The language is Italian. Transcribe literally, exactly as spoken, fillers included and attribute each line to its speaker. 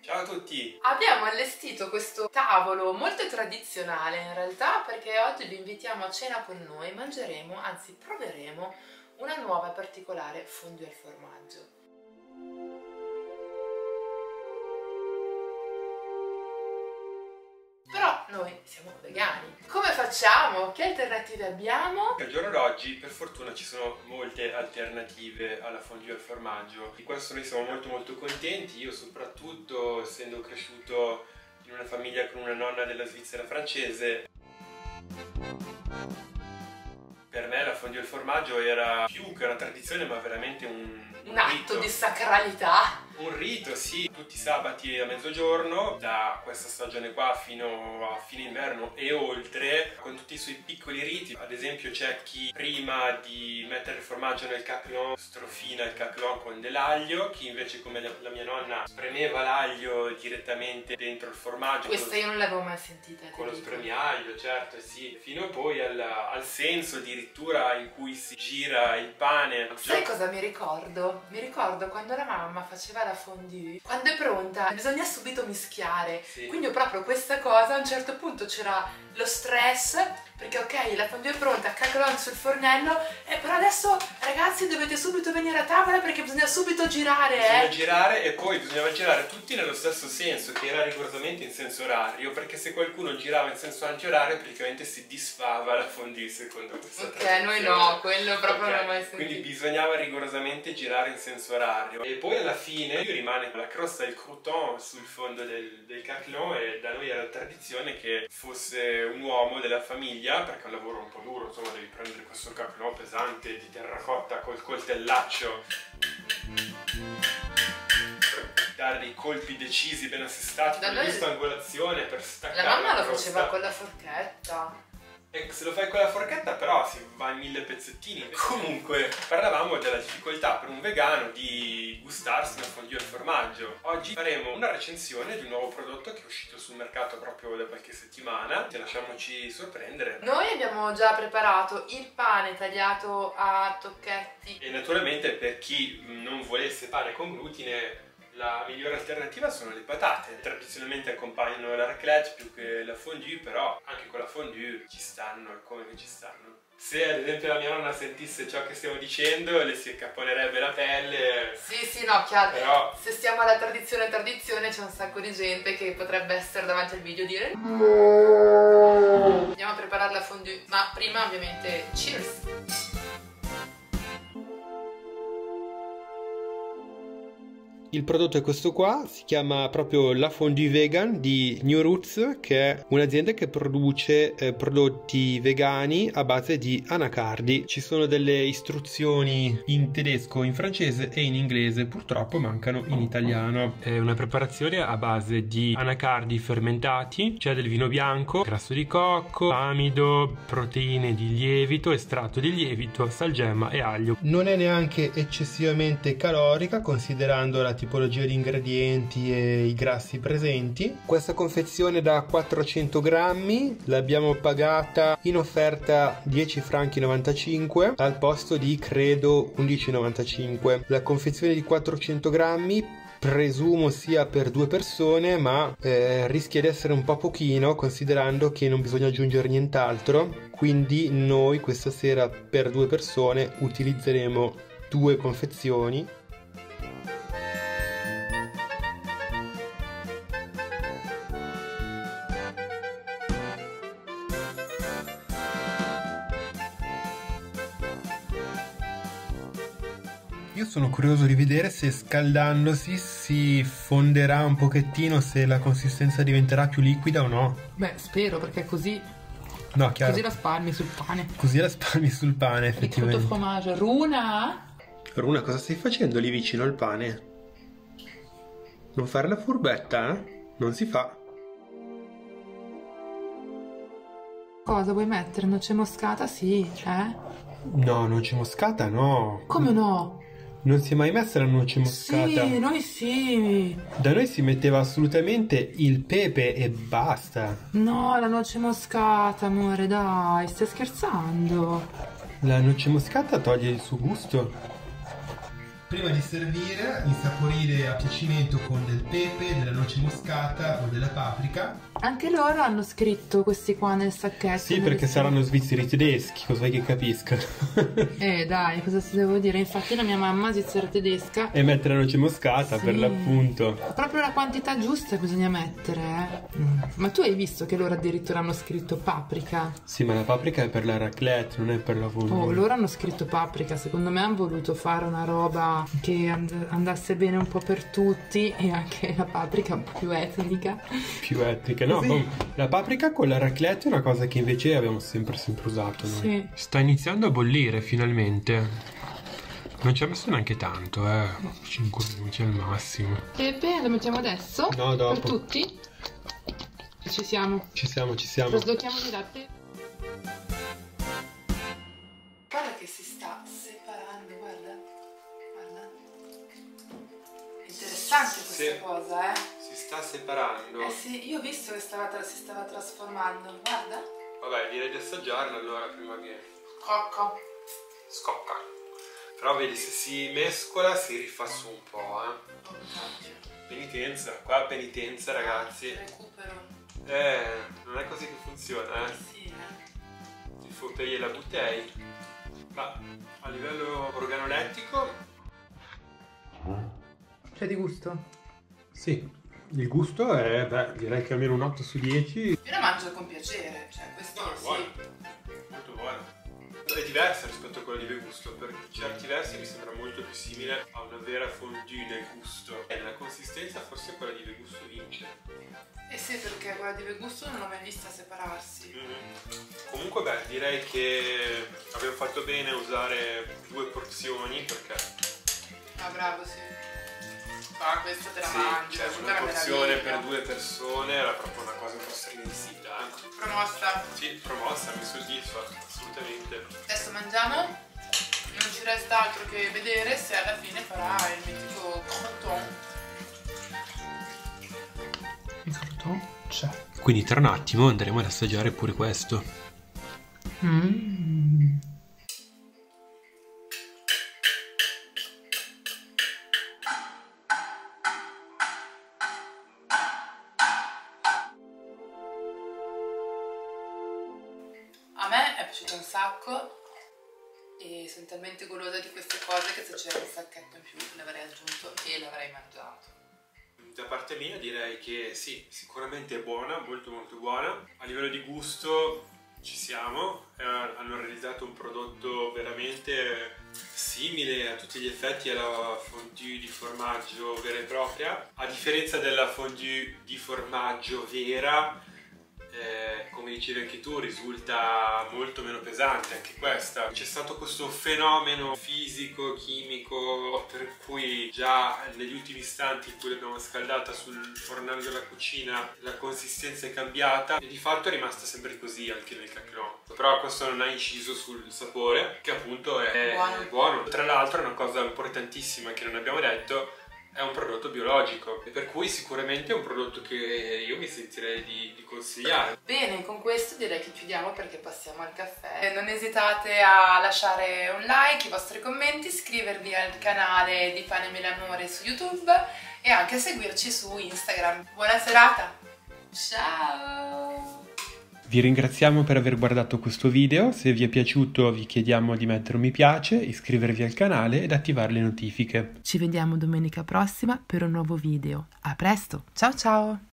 Speaker 1: Ciao a tutti!
Speaker 2: Abbiamo allestito questo tavolo molto tradizionale in realtà, perché oggi vi invitiamo a cena con noi. Mangeremo, anzi proveremo, una nuova e particolare fondue al formaggio. Però noi siamo vegani. Come facciamo? Che alternative abbiamo?
Speaker 1: Al giorno d'oggi per fortuna ci sono molte alternative alla fondue al formaggio. Di questo noi siamo molto molto contenti. Io soprattutto, essendo cresciuto in una famiglia con una nonna della Svizzera francese, per me la fondue al formaggio era più che una tradizione, ma veramente un, un,
Speaker 2: un atto
Speaker 1: rito.
Speaker 2: di sacralità.
Speaker 1: Un rito, sì, tutti i sabati a mezzogiorno, da questa stagione qua fino a fine inverno e oltre, con tutti i suoi piccoli riti. Ad esempio c'è chi prima di mettere il formaggio nel caclon strofina il caclon con dell'aglio, chi invece come la mia nonna spremeva l'aglio direttamente dentro il formaggio.
Speaker 2: Questa io non l'avevo mai sentita.
Speaker 1: Con lo spremiaglio, certo, sì, fino poi al, al senso addirittura in cui si gira il pane.
Speaker 2: Sai cosa mi ricordo? Mi ricordo quando la mamma faceva la fondue, quando è pronta bisogna subito mischiare, sì. Quindi proprio questa cosa, a un certo punto c'era lo stress, perché ok, la fondue è pronta, cacalone sul fornello, e però adesso ragazzi dovete subito venire a tavola perché bisogna subito girare.
Speaker 1: Bisogna
Speaker 2: eh.
Speaker 1: girare, e poi bisognava girare tutti nello stesso senso, che era rigorosamente in senso orario, perché se qualcuno girava in senso antiorario praticamente si disfava la fondue secondo questa
Speaker 2: Ok,
Speaker 1: tradizione.
Speaker 2: noi no, quello proprio
Speaker 1: okay.
Speaker 2: non l'ho mai sentito.
Speaker 1: Quindi bisognava rigorosamente girare in senso orario. E poi alla fine rimane la crosta del crouton sul fondo del, del caclon, e da noi era tradizione che fosse un uomo della famiglia, perché è un lavoro un po' duro, insomma devi prendere questo caclon pesante di terracotta col coltellaccio, dare dei colpi decisi, ben assestati, con la giusta angolazione per staccare
Speaker 2: la mamma
Speaker 1: la
Speaker 2: lo
Speaker 1: crosta.
Speaker 2: faceva con la forchetta.
Speaker 1: E se lo fai con la forchetta però si va in mille pezzettini. Comunque parlavamo della difficoltà per un vegano di gustarsi una fondue al formaggio. Oggi faremo una recensione di un nuovo prodotto che è uscito sul mercato proprio da qualche settimana. Lasciamoci sorprendere.
Speaker 2: Noi abbiamo già preparato il pane tagliato a tocchetti.
Speaker 1: E naturalmente per chi non volesse pane con glutine, la migliore alternativa sono le patate. Tradizionalmente accompagnano la raclette più che la fondue, però anche con la fondue ci stanno, e come che ci stanno. Se ad esempio la mia nonna sentisse ciò che stiamo dicendo, le si accapponerebbe la pelle.
Speaker 2: Sì, sì, no, chiaro.
Speaker 1: Però
Speaker 2: se stiamo alla tradizione tradizione c'è un sacco di gente che potrebbe essere davanti al video e dire andiamo a preparare la fondue, ma prima ovviamente cheers!
Speaker 3: Il prodotto è questo qua, si chiama proprio La Fondue Vegan di New Roots, che è un'azienda che produce eh, prodotti vegani a base di anacardi. Ci sono delle istruzioni in tedesco, in francese e in inglese, purtroppo mancano in italiano. È una preparazione a base di anacardi fermentati, c'è del vino bianco, grasso di cocco, amido, proteine di lievito, estratto di lievito, salgemma e aglio. Non è neanche eccessivamente calorica considerando la tipologia di ingredienti e i grassi presenti. Questa confezione da quattrocento grammi l'abbiamo pagata in offerta dieci franchi e novantacinque al posto di credo undici e novantacinque. La confezione di quattrocento grammi presumo sia per due persone, ma eh, rischia di essere un po' pochino considerando che non bisogna aggiungere nient'altro, quindi noi questa sera per due persone utilizzeremo due confezioni. Io sono curioso di vedere se scaldandosi si fonderà un pochettino, se la consistenza diventerà più liquida o no.
Speaker 2: Beh, spero, perché così
Speaker 3: No, chiaro.
Speaker 2: così la spalmi sul pane.
Speaker 3: Così la spalmi sul pane, effettivamente.
Speaker 2: Ricotto formaggio. Runa?
Speaker 3: Runa, cosa stai facendo lì vicino al pane? Non fare la furbetta, eh? Non si fa.
Speaker 2: Cosa vuoi mettere? Noce moscata? Sì, eh?
Speaker 3: No, noce moscata no.
Speaker 2: Come no?
Speaker 3: Non si è mai messa la noce moscata?
Speaker 2: Sì, noi sì.
Speaker 3: Da noi si metteva assolutamente il pepe e basta.
Speaker 2: No, la noce moscata, amore, dai, stai scherzando?
Speaker 3: La noce moscata toglie il suo gusto. Prima di servire, insaporire a piacimento con del pepe, della noce noce moscata o della paprika.
Speaker 2: Anche loro hanno scritto questi qua nel sacchetto.
Speaker 3: Sì, perché saranno svizzeri tedeschi, cosa vuoi che capiscano?
Speaker 2: Eh dai, cosa si devo dire? Infatti la mia mamma è svizzera tedesca.
Speaker 3: E mettere la noce moscata, sì, per l'appunto.
Speaker 2: Proprio la quantità giusta bisogna mettere, eh? Mm. Ma tu hai visto che loro addirittura hanno scritto paprika?
Speaker 3: Sì, ma la paprika è per la raclette, non è per la fondue.
Speaker 2: Oh, loro hanno scritto paprika. Secondo me hanno voluto fare una roba che and- andasse bene un po' per tutti, e anche la paprika un po' più etnica.
Speaker 3: Più etnica, no? Sì. La paprika con la raclette è una cosa che invece abbiamo sempre sempre usato noi. Sì. Sta iniziando a bollire finalmente. Non ci ha messo neanche tanto, eh. cinque minuti al massimo.
Speaker 2: Pepe, lo mettiamo adesso?
Speaker 3: No, dopo.
Speaker 2: Per tutti? Ci siamo.
Speaker 3: Ci siamo, ci siamo.
Speaker 2: Traslochiamo di latte. Guarda che si sta separando, guarda. Guarda. È interessante questa sì. cosa, eh.
Speaker 3: Si sta separando.
Speaker 2: Eh sì, io ho visto che stava tra- si stava trasformando, guarda.
Speaker 3: Vabbè, direi di assaggiarla allora prima che...
Speaker 2: Cocco.
Speaker 3: Scocca. Però vedi, se si mescola si rifà su un po', eh. Penitenza, qua penitenza, ragazzi.
Speaker 2: Recupero.
Speaker 3: Eh, non è così che funziona, eh.
Speaker 2: Sì, eh.
Speaker 3: Il faut payer la bouteille. Ma a livello organolettico...
Speaker 2: C'è di gusto?
Speaker 3: Sì, il gusto è, beh, direi che almeno un otto su dieci.
Speaker 2: Io la mangio con piacere, cioè questo
Speaker 3: no,
Speaker 2: sì.
Speaker 3: Buono. Molto buono. È diversa rispetto a quella di Vegusto, per certi versi mi sembra molto più simile a una vera fondue nel gusto. E nella consistenza forse quella di Vegusto vince.
Speaker 2: Eh sì, perché quella di Vegusto non l'ho mai vista separarsi.
Speaker 3: Mm-hmm. Comunque beh, direi che abbiamo fatto bene a usare due porzioni perché...
Speaker 2: Ah bravo, sì. Ah, questa te la
Speaker 3: sì,
Speaker 2: mangi.
Speaker 3: cioè una porzione per due persone era proprio una cosa un po' strinsita. Eh?
Speaker 2: Promossa.
Speaker 3: Sì, promossa, mi soddisfa, assolutamente.
Speaker 2: Adesso mangiamo, non ci resta altro che vedere se alla fine farà il mitico croton. Il croton c'è.
Speaker 3: Quindi tra un attimo andremo ad assaggiare pure questo.
Speaker 2: Mmm. A me è piaciuto un sacco e sono talmente golosa di queste cose che se c'era un sacchetto in più l'avrei aggiunto e l'avrei mangiato.
Speaker 3: Da parte mia direi che sì, sicuramente è buona, molto molto buona. A livello di gusto ci siamo, eh, hanno realizzato un prodotto veramente simile a tutti gli effetti alla fondue di formaggio vera e propria. A differenza della fondue di formaggio vera, Eh, come dicevi anche tu, risulta molto meno pesante anche questa. C'è stato questo fenomeno fisico, chimico, per cui già negli ultimi istanti in cui l'abbiamo scaldata sul fornello della cucina la consistenza è cambiata e di fatto è rimasta sempre così anche nel caclon. Però questo non ha inciso sul sapore, che appunto è buono. È buono. Tra l'altro è una cosa importantissima che non abbiamo detto: è un prodotto biologico e per cui sicuramente è un prodotto che io mi sentirei di, di consigliare.
Speaker 2: Bene, con questo direi che chiudiamo perché passiamo al caffè. Non esitate a lasciare un like, i vostri commenti, iscrivervi al canale di Pane Mele Amore su YouTube e anche seguirci su Instagram. Buona serata! Ciao!
Speaker 3: Vi ringraziamo per aver guardato questo video, se vi è piaciuto vi chiediamo di mettere un mi piace, iscrivervi al canale ed attivare le notifiche.
Speaker 2: Ci vediamo domenica prossima per un nuovo video. A presto, ciao ciao!